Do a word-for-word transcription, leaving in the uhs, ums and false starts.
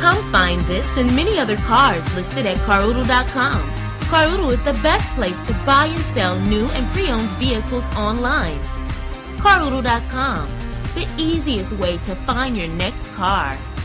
Come find this and many other cars listed at car oodle dot com. car oodle is the best place to buy and sell new and pre-owned vehicles online. car oodle dot com, the easiest way to find your next car.